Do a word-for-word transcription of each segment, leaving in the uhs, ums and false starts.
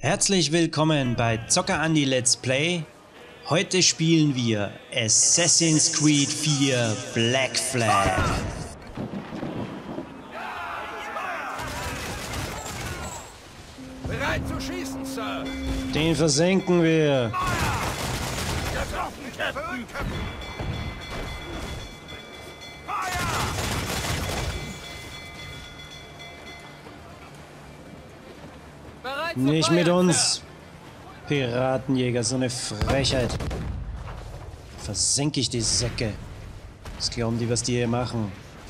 Herzlich willkommen bei Zocker Andi Let's Play. Heute spielen wir Assassin's Creed vier Black Flag. Bereit zu schießen, Sir. Den versenken wir. Getroffen, Captain. Bereit Nicht zu mit feuern, uns. Piratenjäger, so eine Frechheit. Versenke ich die Säcke. Was glauben die, was die hier machen?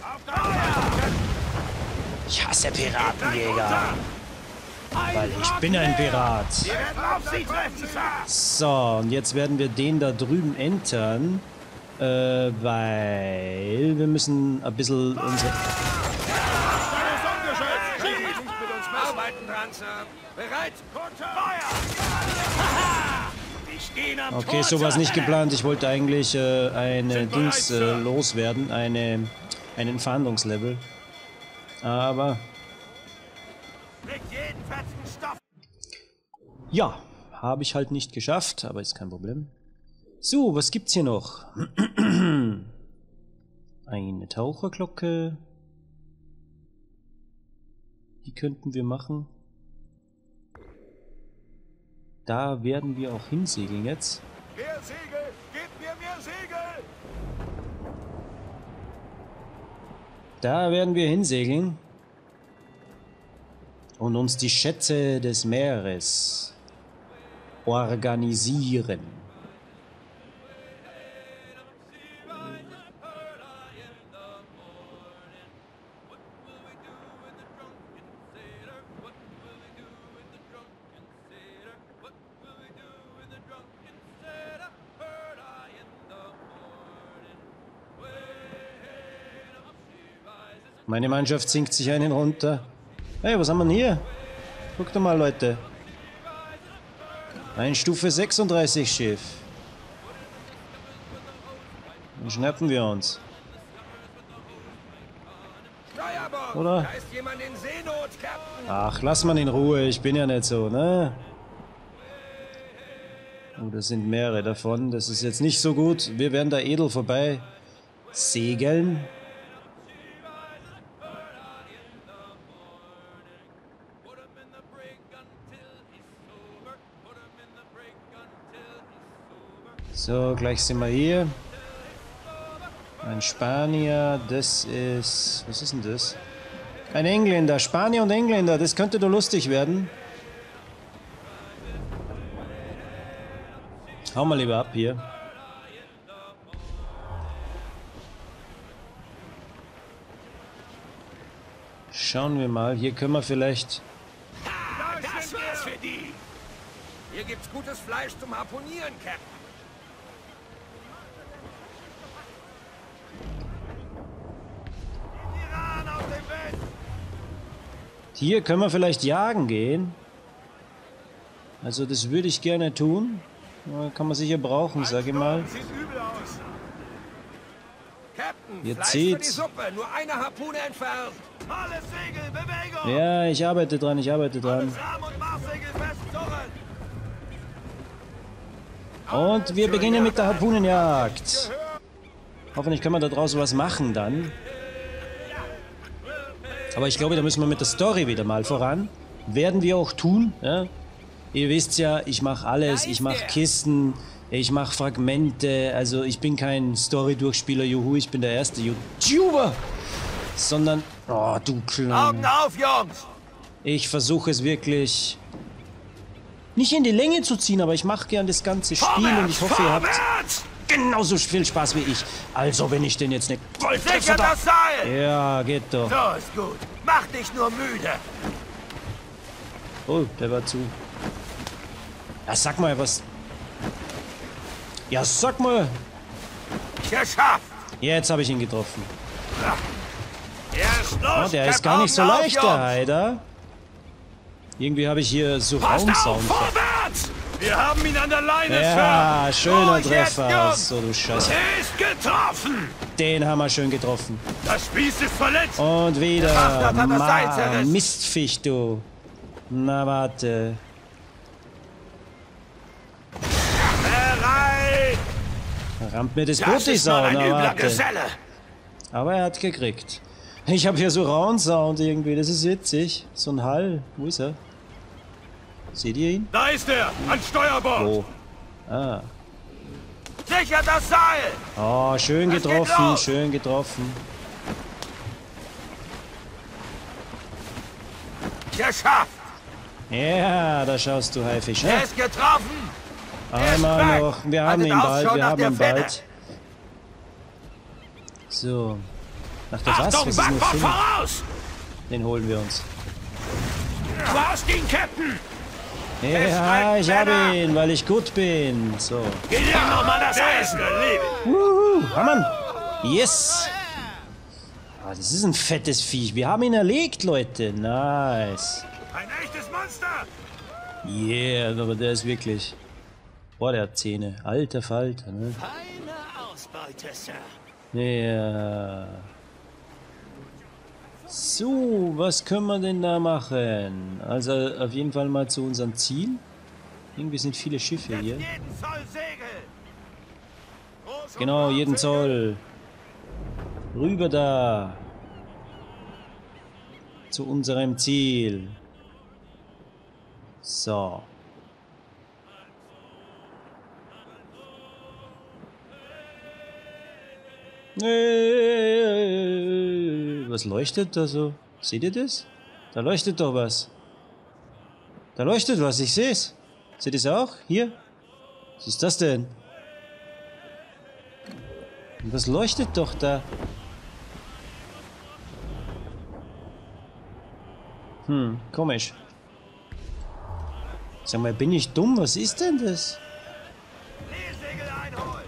Ich hasse Piratenjäger. Weil ich bin ein Pirat. Wir werden auf Sie treffen, Sir. So, und jetzt werden wir den da drüben entern. Äh, weil wir müssen ein bisschen unsere... Sie nicht mit uns arbeiten dran, Sir. Bereit? Feuer! Die stehen am Okay, Tor, sowas Sir. nicht geplant. Ich wollte eigentlich äh, eine Dings äh, loswerden, eine, einen Fahndungslevel. Aber Mit jedem fetzen Stoff. ja, habe ich halt nicht geschafft, aber ist kein Problem. So, was gibt's hier noch? Eine Taucherglocke. Die könnten wir machen. Da werden wir auch hinsegeln jetzt. Mehr Segel! Gebt mir mehr Segel! Da werden wir hinsegeln und uns die Schätze des Meeres organisieren. Meine Mannschaft sinkt sich einen runter. Hey, was haben wir denn hier? Guckt doch mal, Leute. Ein Stufe sechsunddreißig Schiff. Dann schnappen wir uns. Steuerbord! Oder? Da ist jemand in Seenot, Captain! Ach, lass mal in Ruhe. Ich bin ja nicht so, ne? Oh, das sind mehrere davon. Das ist jetzt nicht so gut. Wir werden da edel vorbei segeln. So, gleich sind wir hier. Ein Spanier, das ist... Was ist denn das? Ein Engländer, Spanier und Engländer, das könnte doch lustig werden. Hau mal lieber ab hier. Schauen wir mal, hier können wir vielleicht... Das wär's für die! Hier gibt's gutes Fleisch zum Harpunieren, Captain! Hier können wir vielleicht jagen gehen. Also das würde ich gerne tun. Kann man sicher brauchen, sag ich mal. Sieht übel aus. Captain, Ihr Fleisch zieht. für die Suppe, nur eine Harpune entfernt. Alles Segel, Bewegung! Ja, ich arbeite dran, ich arbeite dran. Rahmen und Marssegel festzurren! Und wir beginnen mit der Harpunenjagd. Hoffentlich können wir da draußen was machen dann. Aber ich glaube, da müssen wir mit der Story wieder mal voran. Werden wir auch tun. Ja? Ihr wisst ja, ich mache alles. Ich mache Kisten, ich mache Fragmente. Also ich bin kein Story-Durchspieler, juhu, ich bin der erste YouTuber. Sondern, oh du Kleiner. Augen auf, Jungs! Ich versuche es wirklich nicht in die Länge zu ziehen, aber ich mache gern das ganze Spiel und ich hoffe, ihr habt genauso viel Spaß wie ich. Also, wenn ich denn jetzt eine Goldtreffer Sicher da... das Seil! Ja, geht doch. So ist gut. Mach dich nur müde. Oh, der war zu. Ja, sag mal was. Ja, sag mal. Geschafft! Jetzt habe ich ihn getroffen. Er ist los. Oh, der ist Cap, gar nicht so Augen auf, leicht, der Jungs. Heider. Irgendwie habe ich hier so Passt auf, Raumsound. vorwärts! Wir haben ihn an der Leine, Ja, Sir. schöner Ruhig jetzt, Treffer. Jungs. So, du Scheiße. Er ist getroffen! Den haben wir schön getroffen. Das Spieß ist verletzt! Und wieder. Bastard hat das Seil Ma, zerrissen. Mistviech, du. Na, warte. Rammt mir das Das Boot die ist mal Sau, ein na übler warte. Geselle. Aber er hat gekriegt. Ich habe hier so rauen Sound irgendwie, das ist witzig. So ein Hall. Wo ist er? Seht ihr ihn? Da ist er, an Steuerbord. Wo? Ah. Sicher das Seil. Oh, schön Was geht getroffen, los? schön getroffen. Geschafft. Ja, da schaust du, Haifisch. Er Ne? ist getroffen. Einmal weg. noch. Wir haben Haltet ihn Ausschau bald, wir nach haben der ihn Finne. bald. So. Nach der was? Was Achtung, ist eine Backbord Finne? voraus. Den holen wir uns. Du hast ihn, Captain. Ja, Festhalten, ich habe Männer. ihn, weil ich gut bin. So. Gib ihm nochmal das Eisen. Wuhu, Hammann. Yes. Ah, das ist ein fettes Viech. Wir haben ihn erlegt, Leute. Nice. Ein echtes Monster. Yeah, aber der ist wirklich... Boah, der hat Zähne. Alter Falter, ne? Eine Ausbeute, Sir. Ja. So, was können wir denn da machen? Also auf jeden Fall mal zu unserem Ziel. Irgendwie sind viele Schiffe hier. Jeden Zoll Segel. Groß und Genau, jeden Raumsegel. Zoll. Rüber da. Zu unserem Ziel. So. Was leuchtet da so? Seht ihr das? Da leuchtet doch was. Da leuchtet was, ich sehe es. Seht ihr es auch? Hier? Was ist das denn? Was leuchtet doch da? Hm, komisch. Sag mal, bin ich dumm? Was ist denn das? Seesegel einholen.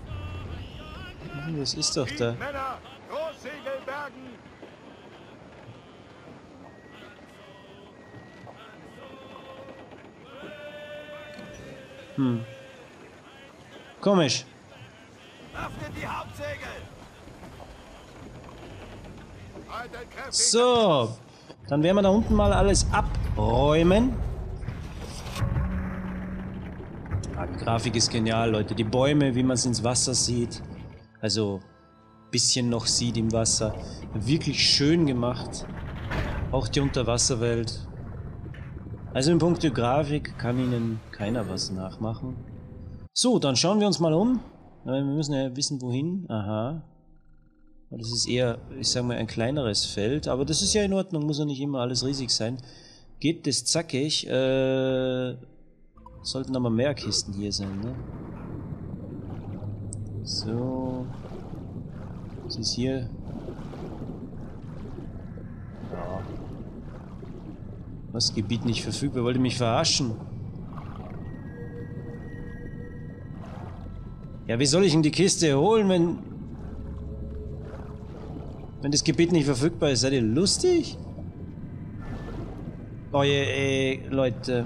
Was ist doch da? Männer, Großsegel bergen. Hm. Komisch. Öffnet die Hauptsegel. Haltet kräftig. So. Dann werden wir da unten mal alles abräumen. Ah, die Grafik ist genial, Leute. Die Bäume, wie man es ins Wasser sieht. Also, bisschen noch sieht im Wasser. Wirklich schön gemacht. Auch die Unterwasserwelt. Also in puncto Grafik kann Ihnen keiner was nachmachen. So, dann schauen wir uns mal um. Wir müssen ja wissen, wohin. Aha. Das ist eher, ich sag mal, ein kleineres Feld. Aber das ist ja in Ordnung, muss ja nicht immer alles riesig sein. Geht das zackig. Äh, sollten aber mehr Kisten hier sein, ne? So. Was ist hier? Ja. Was? Gebiet nicht verfügbar? Wollt ihr mich verarschen? Ja, wie soll ich denn die Kiste holen, wenn... Wenn das Gebiet nicht verfügbar ist? Seid ihr lustig? Oh je, ey, Leute.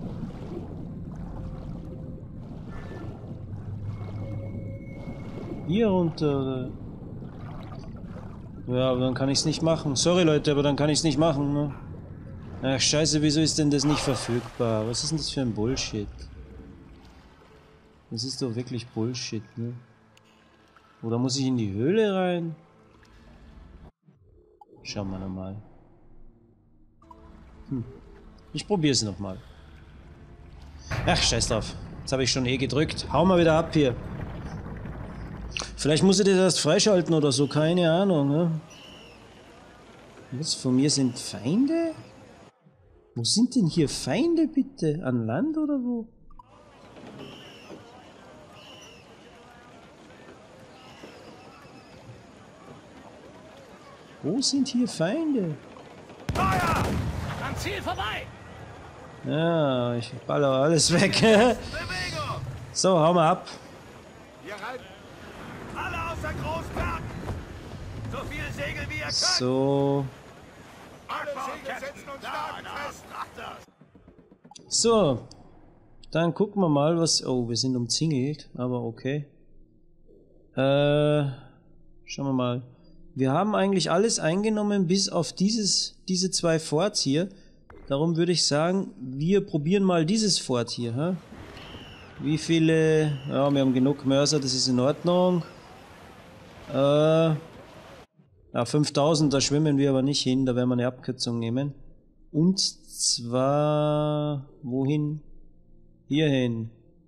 Hier runter, oder? Ja, aber dann kann ich es nicht machen. Sorry, Leute, aber dann kann ich es nicht machen, ne? Ach, scheiße, wieso ist denn das nicht verfügbar? Was ist denn das für ein Bullshit? Das ist doch wirklich Bullshit, ne? Oder muss ich in die Höhle rein? Schauen wir nochmal. Hm. Ich probiere es nochmal. Ach, scheiß drauf. Jetzt habe ich schon eh gedrückt. Hau mal wieder ab hier. Vielleicht muss ich das erst freischalten oder so, keine Ahnung, ne? Was, von mir sind Feinde? Wo sind denn hier Feinde, bitte? An Land oder wo? Wo sind hier Feinde? Feuer! Am Ziel vorbei! Ja, ich baller alles weg. Bewegung! So, hau mal ab. Wir reiten alle außer Großberg! So viel Segel wie ihr könnt! So. Alle Segel setzen uns stark fest! So. Dann gucken wir mal, was... Oh, wir sind umzingelt, aber okay. Äh, schauen wir mal. Wir haben eigentlich alles eingenommen, bis auf dieses, diese zwei Forts hier. Darum würde ich sagen, wir probieren mal dieses Fort hier. Hä? Wie viele? Ja, wir haben genug Mörser, das ist in Ordnung. Äh, ja, fünftausend, da schwimmen wir aber nicht hin, da werden wir eine Abkürzung nehmen. Und zwar... wohin? Hierhin.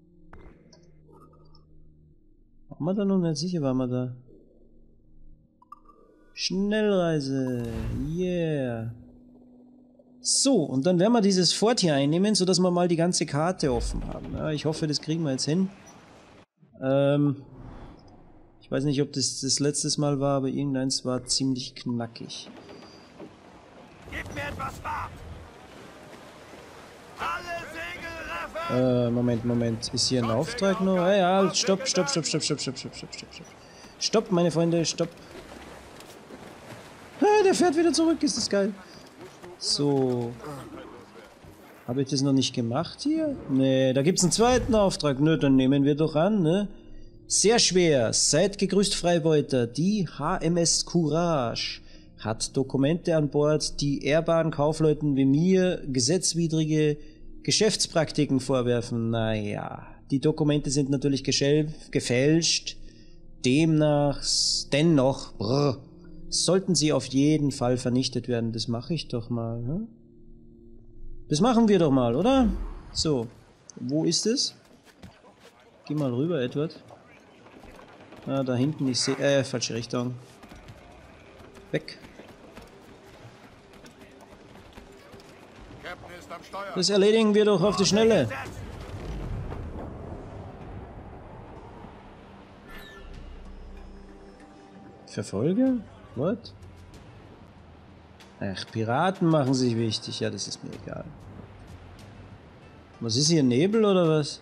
Waren wir da noch nicht sicher, waren wir da? Schnellreise. Yeah. So, und dann werden wir dieses Fort hier einnehmen, sodass wir mal die ganze Karte offen haben. Ja, ich hoffe, das kriegen wir jetzt hin. Ähm, ich weiß nicht, ob das das letztes Mal war, aber irgendeins war ziemlich knackig. Gib mir etwas Fahrt! Alle Segel raffen! Äh, Moment, Moment. Ist hier ein Auftrag noch? Ja, ja, stopp, stopp, stopp, stopp, stopp, stopp, stopp, stopp, stopp, stopp. Stopp, meine Freunde, stopp. Ah, der fährt wieder zurück, ist das geil. So. Habe ich das noch nicht gemacht hier? Nee, da gibt's einen zweiten Auftrag. Nö, dann nehmen wir doch an, ne? Sehr schwer. Seid gegrüßt, Freibeuter. Die H M S Courage hat Dokumente an Bord, die ehrbaren Kaufleuten wie mir gesetzwidrige Geschäftspraktiken vorwerfen. Naja, die Dokumente sind natürlich gefälscht. Demnach, dennoch, brr, sollten sie auf jeden Fall vernichtet werden. Das mache ich doch mal. Ne? Das machen wir doch mal, oder? So, wo ist es? Geh mal rüber, Edward. Ah, da hinten, ich sehe... Äh, falsche Richtung. Weg. Das erledigen wir doch auf die Schnelle. Verfolger? What? Ach, Piraten machen sich wichtig. Ja, das ist mir egal. Was ist hier, Nebel oder was?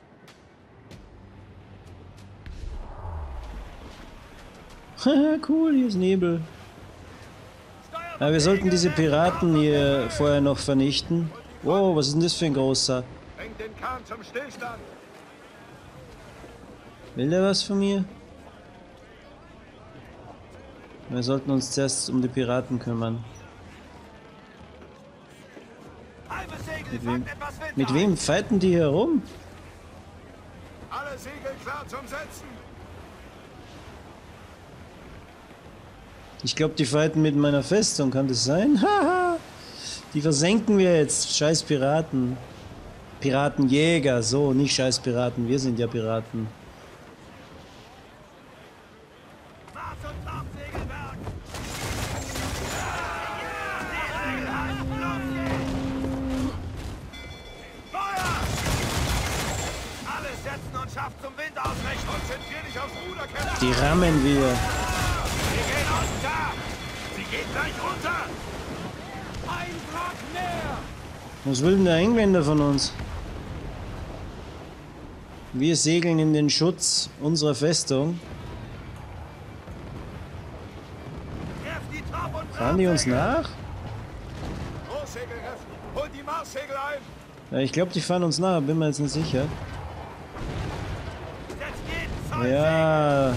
Haha, cool, hier ist Nebel. Ja, wir sollten diese Piraten hier vorher noch vernichten. Wow, was ist denn das für ein großer? Bringt den Kahn zum Stillstand! Will der was von mir? Wir sollten uns zuerst um die Piraten kümmern. Mit wem, mit wem fighten die hier rum? Alle Segel klar zum Setzen! Ich glaube, die fighten mit meiner Festung, kann das sein? Haha! Die versenken wir jetzt, scheiß Piraten. Piratenjäger, so, nicht scheiß Piraten, wir sind ja Piraten. Zum Wind ausrichten. Konzentrier dich aufs Ruder, Captain. Die rammen wir. Wir gehen unter. Sie geht gleich runter. Ein Wrack mehr. Was will denn der Engländer von uns? Wir segeln in den Schutz unserer Festung. Fahren die uns nach? Großsegel reffen. Hol die Marssegel ein. Ja, ich glaube, die fahren uns nach, bin mir jetzt nicht sicher. Ja.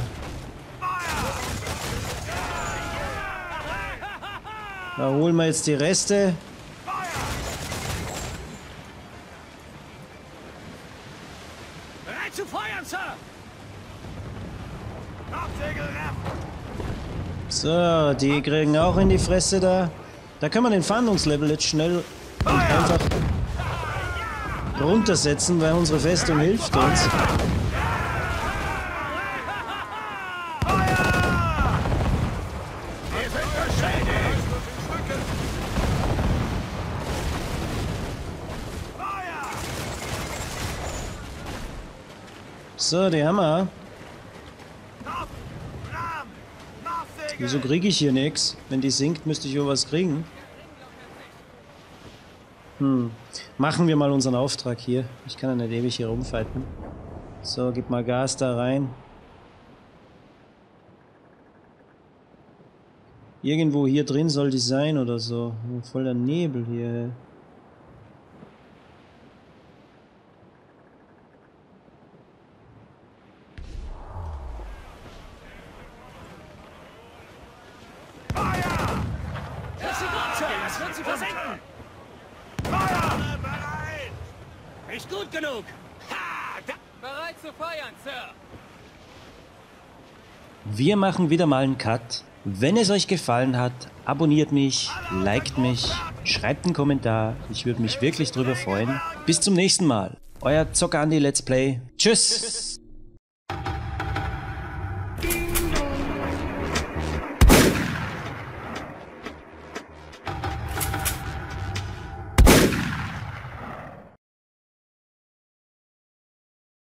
Da holen wir jetzt die Reste. Bereit zu feuern, Sir! So, die kriegen auch in die Fresse da. Da können wir den Fahndungslevel jetzt schnell und einfach runtersetzen, weil unsere Festung hilft uns. So, die haben wir. Wieso kriege ich hier nichts? Wenn die sinkt, müsste ich ja was kriegen. Hm. Machen wir mal unseren Auftrag hier. Ich kann ja nicht ewig hier rumfighten. So, gib mal Gas da rein. Irgendwo hier drin soll die sein oder so. Voller Nebel hier. Nicht gut genug! Ha! Da Bereit zu feuern, Sir. Wir machen wieder mal einen Cut. Wenn es euch gefallen hat, abonniert mich, liked mich, schreibt einen Kommentar. Ich würde mich wirklich drüber freuen. Bis zum nächsten Mal. Euer Zocker Andi Let's Play. Tschüss.